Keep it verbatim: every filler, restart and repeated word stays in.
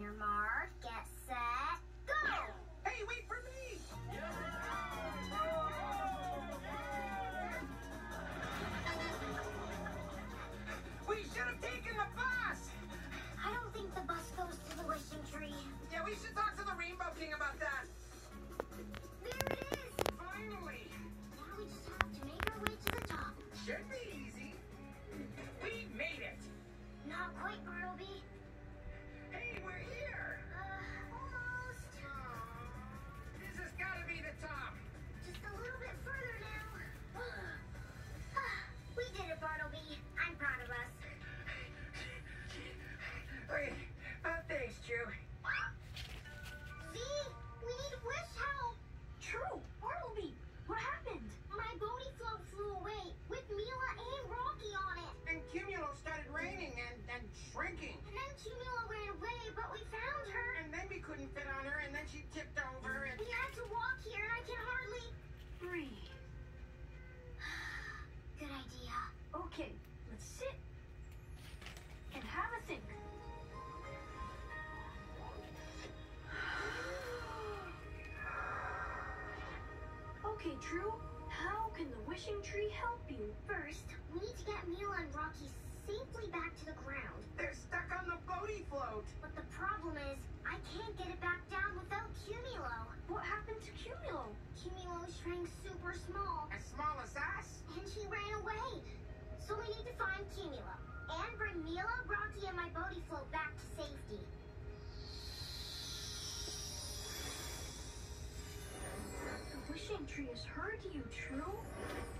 your mark, get set, go! Hey, wait for me! We should have taken the bus! I don't think the bus goes to the wishing tree. Yeah, we should talk to the Rainbow King about that. There it is! Finally! Now we just have to make our way to the top. Should be easy. We made it! Not quite, Bartleby. Hey, we're here! Uh, almost. This has got to be the top. Just a little bit further now. We did it, Bartleby. I'm proud of us. Wait, uh, thanks, Drew. See? We need wish help. True. Bartleby, what happened? My Bodhi float flew away with Mila and Rocky on it. And Cumulo started raining and, and shrinking. And then Cumulo ran away, but we found her. And then we couldn't fit on her, and then she tipped over, and... We had to walk here, and I can hardly... Breathe. Good idea. Okay, let's sit and have a think. Okay, True. How can the wishing tree help you? First, we need to get Mila and Rocky safely back to the ground. They're stuck on the Bodhi float. But the problem is, I can't get it back down without Cumulo. What happened to Cumulo? Cumulo shrank super small, As small as us? and she ran away. So we need to find Cumulo, and bring Mila, Rocky, and my Bodhi float back to safety. The wishing tree has heard you, True.